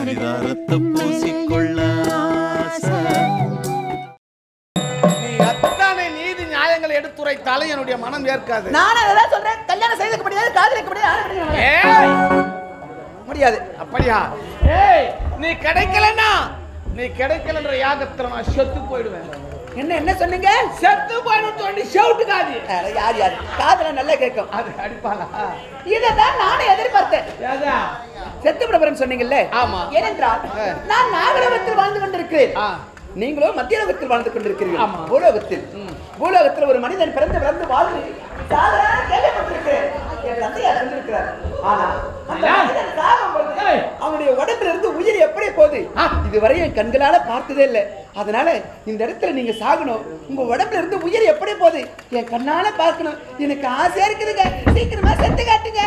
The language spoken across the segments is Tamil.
சிதாரத்தை பூசிக்கொள்ள நீதி நியாயங்களை எடுத்துரைத்தாலும் என்னுடைய மனம் ஏற்காது. நான் அதெல்லாம் சொல்றேன். கல்யாணம் செய்துக்க முடியாது, காதலிக்க முடியாது. முடியாது. அப்படியா? ஏய், நீ கிடைக்கலன்னா நீ கிடைக்கலன்ற யாகத்துல நான் செத்து போயிடுவேன். என்ன சொன்னீங்க? செத்து போயிடும் தோண்டி செவுட்டுக்காது. யார் காதல நல்லா கேட்கும். அது அடிப்பாளா? இததான் நானும் எதிர்பார்த்தேன். செத்து பிரபரம் சொன்னீங்கல்ல? ஆமா. ஏனென்றால் நான் நாகலோகத்தில் வாழ்ந்து கொண்டிருக்கிறேன், நீங்களோ மத்தியலோகத்தில் வாழ்ந்து கொண்டிருக்கிறீர்கள். பூலோகத்தில் பூலோகத்தில் ஒரு மனிதன் பிறந்து பிறந்து வாழ்ந்து சாதாரண கேள்விப்பட்டிருக்கிறேன். என் தந்தையார் சொல்லியிருக்கிறார். ஆனா அவனுடைய உடம்புல இருந்து உயிர் எப்படி போகுது இதுவரை என் கண்களால பார்த்ததே இல்லை. அதனால இந்த இடத்துல நீங்க சாகணும், உங்க உடம்புல இருந்து உயிர் எப்படி போகுது என் கண்ணால பார்க்கணும். எனக்கு ஆசையா இருக்குதுங்க, சீக்கிரமா செத்து காட்டுங்க.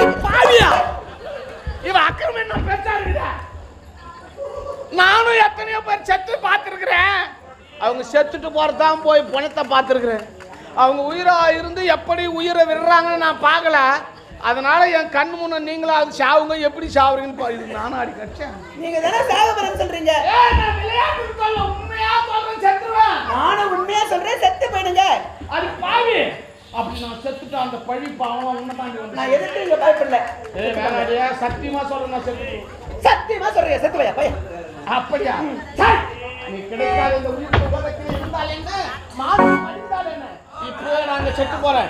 இவன் அக்கிரமம் என்ன பேசாருக்குதா? நானும் எத்தனையோ பேர் செத்து பார்த்துருக்கிறேன். அவங்க செத்துட்டு போறதான் போய் பணத்தை பார்த்துருக்கிறேன். அவங்க உயிரா இருந்து எப்படி உயிரை விடுறாங்கன்னு நான் பார்க்கல. அதனால என் கண் முன்ன நீங்களும் அது சாவுங்க, எப்படி சாவுறீங்கன்னு இது நானும் அடி கடிச்சேன். நீங்க தானே சாகபரம் சொல்றீங்க? உண்மையா சொல்றேன், செத்துருவேன். நானும் உண்மையா சொல்றேன், செத்து போயிடுங்க. அது பாவி. அப்படி நான் செத்துட்டு அந்த பழி பாவம் உன்னை தாண்டி வந்து நான் எதுக்கு இங்க பயப்படல. வேணாடியா, சத்தியமா சொல்றேன், நான் செத்து. சத்தியமா சொல்றீங்க, செத்து போயா பையன். அப்படியா? நீ கிடைக்காத இந்த உயிர் உலகத்தில் இருந்தால் என்ன, மாறி மடிந்தால் என்ன, இப்போ நாங்க செத்து போறேன்.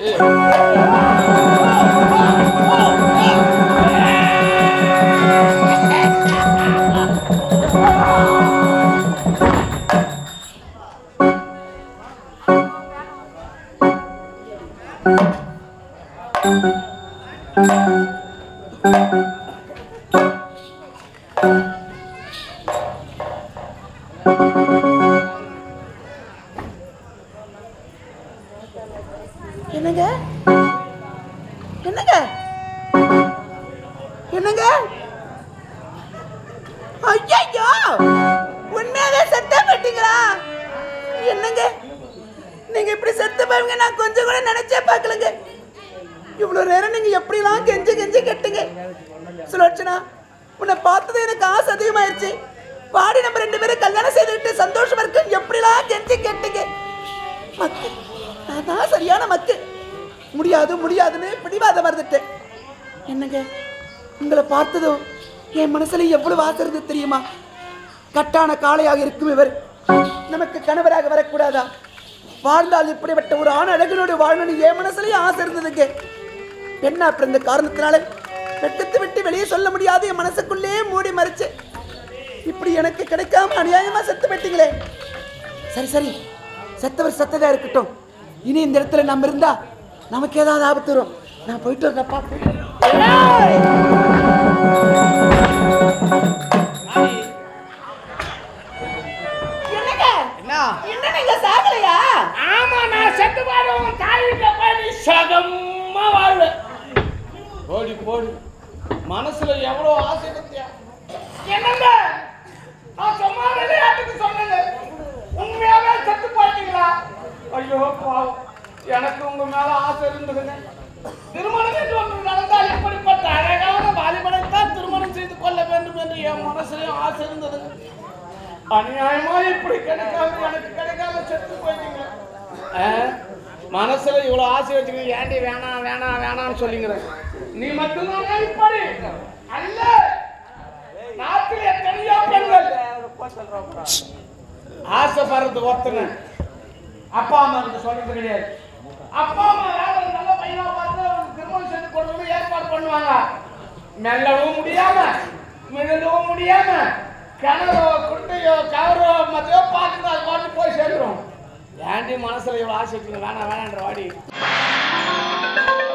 என்னங்க என்னங்க என்னங்க? ஐயோ, உண்மையாவே செத்து போயிட்டீங்களா? என்னங்க நீங்க இப்படி செத்து போவீங்க நான் கொஞ்சம் கூட நினைச்சே பார்க்கலங்க. இவ்வளவு நேரம் நீங்க எப்படிலாம் கெஞ்சி கெஞ்சி கேட்டீங்க. சுலோச்சனா, உன்னை பார்த்தது எனக்கு ஆசை அதிகமாயிருச்சு. பாடி நம்ம 2 பேரும் கல்யாணம் செய்துக்கிட்டு சந்தோஷமா இருக்கு எப்படிலாம் கெஞ்சி கேட்டீங்க. மக்கு, நான் தான் சரியான மக்கு. முடியாது முடியாதுன்னு பிடிவாதம் வந்துட்டேன். என்னங்க உங்களை பார்த்ததும் என் மனசுல எவ்வளவு ஆசை இருந்தது தெரியுமா? கட்டான காளையாக இருக்கும் இவர் நமக்கு கணவராக வரக்கூடாதா? வாழ்ந்தால் இப்படிப்பட்ட ஒரு ஆண் அழகனோடு வாழணும்னு என் மனசுலயும் ஆசை இருந்ததுங்க. என்ன அப்புறம் இந்த காரணத்தினால வெட்டத்தை விட்டு வெளியே சொல்ல முடியாது, என் மனசுக்குள்ளே மூடி மறைச்சு இப்படி எனக்கு கிடைக்காம அநியாயமா செத்து போயிட்டீங்களே. சரி சரி, செத்தவர் செத்ததா இருக்கட்டும். இனி இந்த இடத்துல நம்ம இருந்தா நமக்கு ஏதாவது ஆபத்து வரும். நான் போயிட்டு வரப்பா. என்ன நீங்க சாகலையா? ஆமா, நான் செத்து போறேன். தாய் வீட்டுல போய் நீ சகமா வாழ்வு. போடி போடி, மனசுல எவ்வளவு ஆசை இருந்தியா? என்னங்க நான் சும்மா விளையாட்டுக்கு சொன்னது, உண்மையாவே செத்து போயிட்டீங்களா? ஐயோ பாவம், எனக்கு உங்க மேல ஆசை இருந்ததுங்க. திருமணம் என்று ஒன்று நடந்தால் இப்படிப்பட்ட அழகான வாலிபனைத்தான் திருமணம் செய்து கொள்ள வேண்டும் என்று என் மனசுலயும் ஆசை இருந்ததுங்க. அநியாயமா இப்படி கிடைக்காம எனக்கு கிடைக்காம செத்து போயிட்டீங்க. மனசுல இவ்வளவு ஆசை வச்சுக்கீங்க, ஏண்டி வேணாம் வேணாம் வேணாம்னு சொல்லிங்கிற நீ மட்டும்தான் இப்படி அல்ல. நாட்டில் எத்தனையோ பெண்கள் ஆசைப்படுறது ஒருத்தனை அப்பா அம்மா கிட்ட சொல்றது கிடையாது. அப்பா அம்மா நல்ல பையனா பார்த்து திருமணம் செஞ்சு கொடுக்கணும் ஏற்பாடு பண்ணுவாங்க. மெல்லவும் முடியாம மிழவும் முடியாம கனவோ குட்டையோ கவரோ மத்தையோ பார்த்துட்டு அது பாட்டு போய் சேர்ந்துடும். ஏண்டி மனசுல இவ்வளவு ஆசை வேணாம் வேணான்ற வாடி.